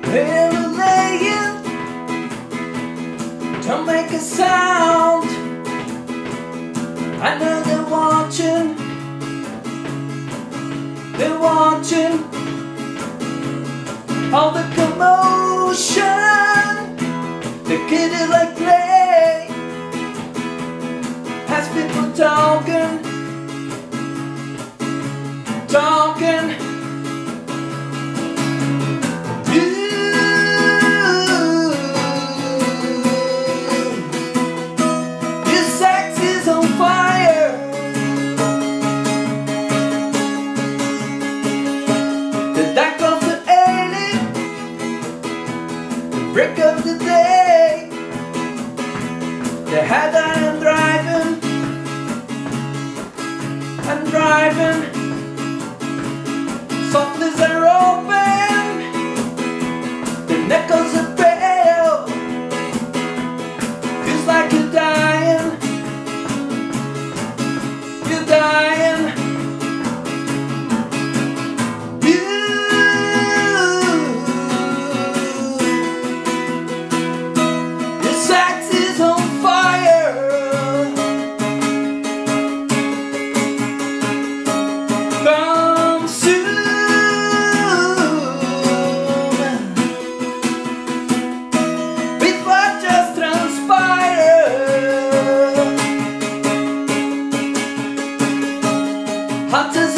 They're laying, don't make a sound. I know they're watching, they're watching all the commotion. They get it like play as people talking. This sex is on fire. The dark of the alley, the break of the day. The head I'm driving. Softly they're open, the knuckles are pale. Feels like you're dying, you're dying. Your sex is on fire. Come soon. Hot as